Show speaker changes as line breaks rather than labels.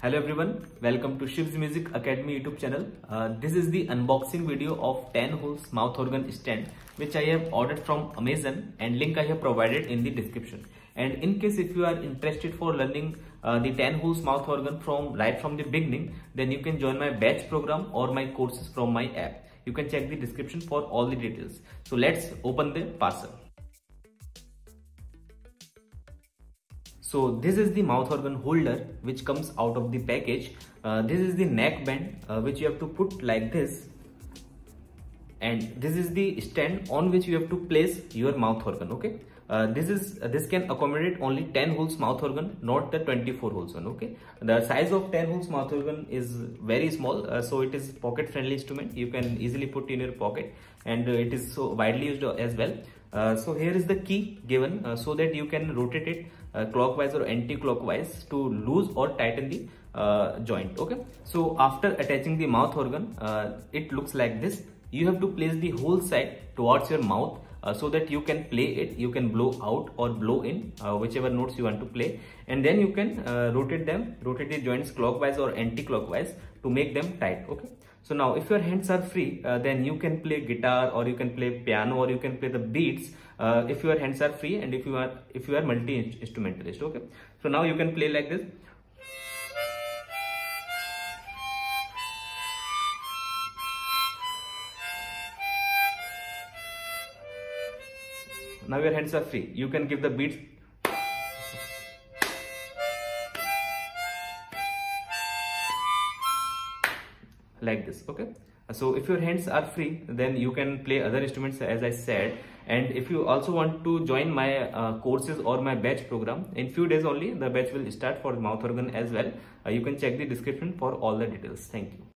Hello everyone, welcome to Shiv's Music Academy YouTube channel. This is the unboxing video of 10 holes mouth organ stand which I have ordered from Amazon, and link I have provided in the description. And in case if you are interested for learning the 10 holes mouth organ right from the beginning, then you can join my batch program or my courses from my app. You can check the description for all the details. So let's open the parcel. So this is the mouth organ holder which comes out of the package. This is the neck band which you have to put like this, and this is the stand on which you have to place your mouth organ. Okay, this can accommodate only 10 holes mouth organ, not the 24 holes one. Okay, the size of 10 holes mouth organ is very small, so it is pocket friendly instrument. You can easily put in your pocket, and it is so widely used as well. So here is the key given so that you can rotate it clockwise or anti-clockwise to lose or tighten the joint. Okay, so after attaching the mouth organ, it looks like this. You have to place the whole side towards your mouth so that you can play it. You can blow out or blow in whichever notes you want to play, and then you can rotate the joints clockwise or anti-clockwise to make them tight. Okay, so now if your hands are free, then you can play guitar, or you can play piano, or you can play the beats if your hands are free, and if you are multi-instrumentalist. Okay, so now you can play like this. Now your hands are free. You can give the beats like this. Okay, so if your hands are free, then you can play other instruments as I said. And if you also want to join my courses or my batch program, in few days only the batch will start for mouth organ as well. You can check the description for all the details. Thank you.